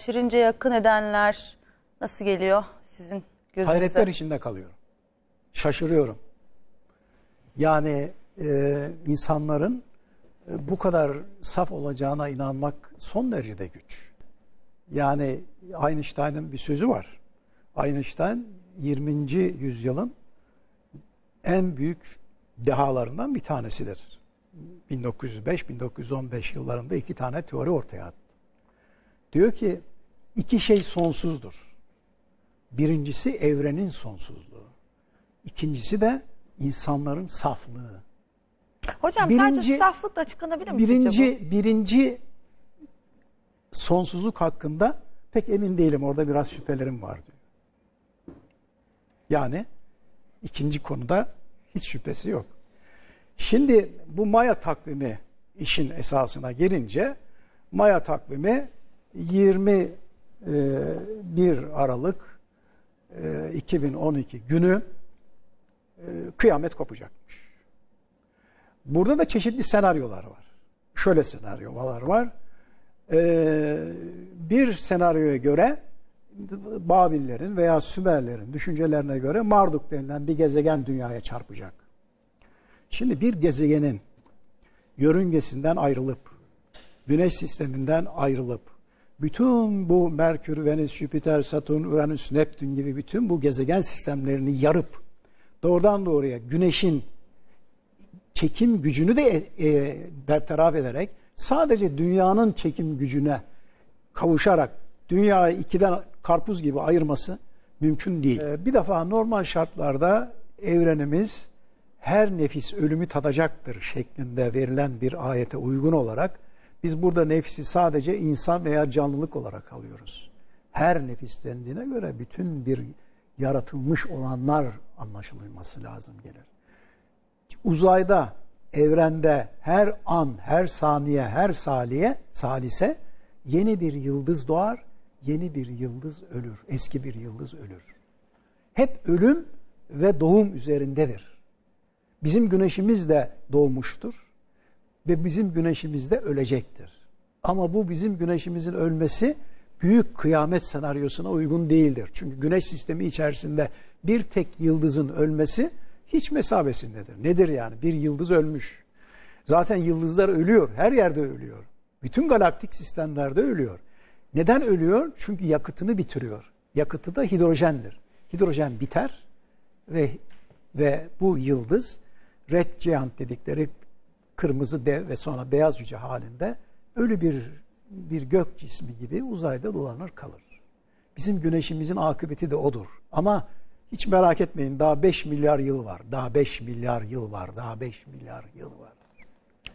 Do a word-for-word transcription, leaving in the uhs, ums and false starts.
şirince yakın edenler nasıl geliyor sizin gözünüze? Hayretler içinde kalıyorum. Şaşırıyorum. Yani e, insanların e, bu kadar saf olacağına inanmak son derecede güç. Yani Einstein'ın bir sözü var. Einstein yirminci yüzyılın en büyük dehalarından bir tanesidir. bin dokuz yüz beş bin dokuz yüz on beş yıllarında iki tane teori ortaya attı. Diyor ki iki şey sonsuzdur. Birincisi evrenin sonsuzluğu. İkincisi de insanların saflığı. Hocam birinci, sadece saflıkla açıklanabilir mi birinci, sizce bu? Birinci sonsuzluk hakkında pek emin değilim. Orada biraz şüphelerim var diyor. Yani ikinci konuda hiç şüphesi yok. Şimdi bu Maya takvimi işin esasına gelince Maya takvimi yirmi bir Aralık iki bin on iki günü kıyamet kopacakmış. Burada da çeşitli senaryolar var. Şöyle senaryolar var. Bir senaryoya göre Babillerin veya Sümerlerin düşüncelerine göre Marduk denilen bir gezegen dünyaya çarpacak. Şimdi bir gezegenin yörüngesinden ayrılıp, Güneş sisteminden ayrılıp, bütün bu Merkür, Venüs, Jüpiter, Satürn, Uranüs, Neptün gibi bütün bu gezegen sistemlerini yarıp, doğrudan doğruya Güneş'in çekim gücünü de e, e, bertaraf ederek, sadece dünyanın çekim gücüne kavuşarak dünyayı ikiden karpuz gibi ayırması mümkün değil. Ee, bir defa normal şartlarda evrenimiz her nefis ölümü tadacaktır şeklinde verilen bir ayete uygun olarak biz burada nefsi sadece insan veya canlılık olarak alıyoruz. Her nefis dendiğine göre bütün bir yaratılmış olanlar anlaşılması lazım gelir. Uzayda, evrende her an, her saniye, her saliye, salise yeni bir yıldız doğar, yeni bir yıldız ölür, eski bir yıldız ölür. Hep ölüm ve doğum üzerindedir. Bizim güneşimiz de doğmuştur ve bizim güneşimiz de ölecektir. Ama bu bizim güneşimizin ölmesi büyük kıyamet senaryosuna uygun değildir. Çünkü güneş sistemi içerisinde bir tek yıldızın ölmesi hiç mesabesindedir. Nedir yani? Bir yıldız ölmüş. Zaten yıldızlar ölüyor, her yerde ölüyor. Bütün galaktik sistemlerde ölüyor. Neden ölüyor? Çünkü yakıtını bitiriyor. Yakıtı da hidrojendir. Hidrojen biter ve ve bu yıldız red giant dedikleri kırmızı dev ve sonra beyaz cüce halinde ölü bir bir gök cismi gibi uzayda dolanır kalır. Bizim güneşimizin akıbeti de odur. Ama hiç merak etmeyin, daha beş milyar yıl var. Daha beş milyar yıl var. Daha beş milyar yıl var.